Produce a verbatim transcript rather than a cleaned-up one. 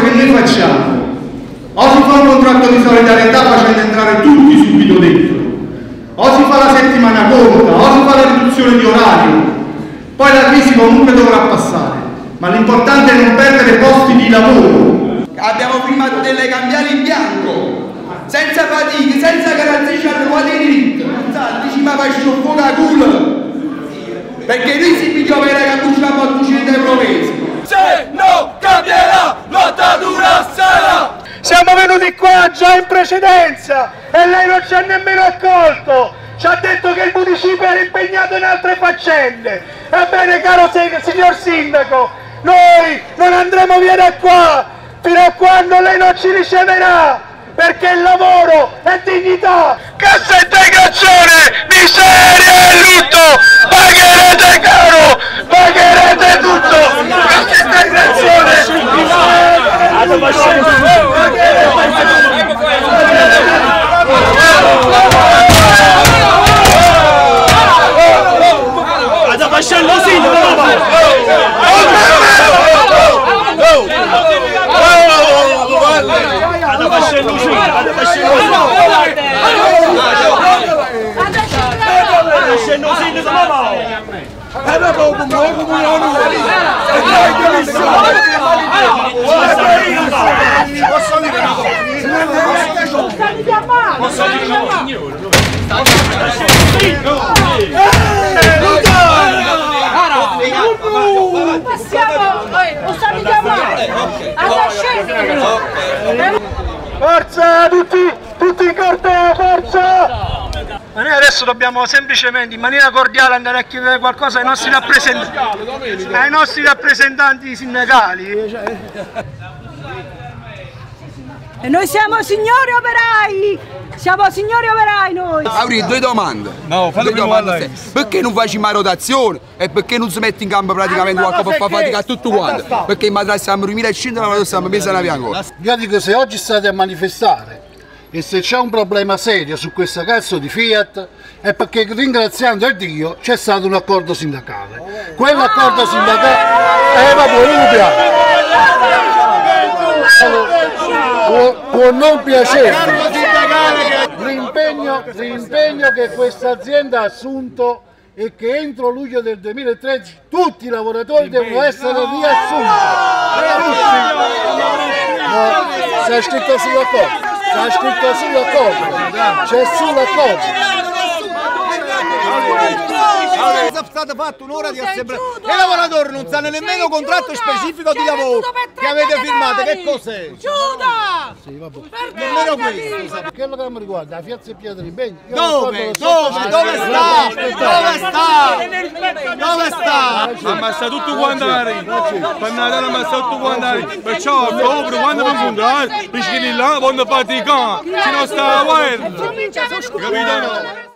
che noi facciamo, o si fa un contratto di solidarietà facendo entrare tutti subito dentro, o si fa la settimana corta, o si fa la riduzione di orario, poi la crisi comunque dovrà passare, ma l'importante è non perdere posti di lavoro. Abbiamo firmato delle cambiali in bianco, senza fatiche, senza garanzie, ci hanno fatto i diritti, dici ma faccio un po' a culo, perché noi si pigliava la cappuccia a duecento euro mesi. Se non cambierà, lotta dura sarà! Siamo venuti qua già in precedenza e lei non ci ha nemmeno accolto. Ci ha detto che il municipio era impegnato in altre faccende. Ebbene, caro signor sindaco, noi non andremo via da qua fino a quando lei non ci riceverà, perché il lavoro è dignità. Cassa integrazione, miseria e lutto, pagherete caro, pagherete tutto. Cassa integrazione, Ada facendo sì, Ada facendo sì, Ada facendo forza tutti, tutti in corteo, forza! Ma noi adesso dobbiamo semplicemente in maniera cordiale andare a chiedere qualcosa ai nostri rappresentanti, ai nostri rappresentanti sindacali. E noi siamo signori operai! Siamo signori operai noi! Avrei due domande. No, due domande. Perché non facciamo la rotazione e perché non si mette in campo praticamente qualcosa per far faticare tutto quanto? Perché in madrasa siamo duemilacinque e noi siamo mesi a ancora. Io dico, se oggi state a manifestare e se c'è un problema serio su questa cazzo di Fiat è perché, ringraziando il Dio, c'è stato un accordo sindacale. Quell'accordo sindacale è una può, può non piacere. L'impegno, l'impegno che questa azienda ha assunto è che entro luglio del duemilatredici tutti i lavoratori devono essere riassunti. No, c'è scritto sull'accordo. C'è scritto sull'accordo, c'è sull'accordo. È stata fatta un'ora di assemblea e i lavoratori non sanno nemmeno contratto specifico di lavoro che avete firmato. Che cos'è? Giuda! Sì, vabbè. Nemmeno questo. Quello che mi riguarda, la Piazza Pietro di Beni. Dove? Dove? Dove sta? Dove sta? Dove sta? Ammassa tutto quanto la rima. Per Natale ammassa tutto quanto la rima. Perciò ottobre quando mi punta, perché lì là quando fatica, ci non sta la guerra. Capito?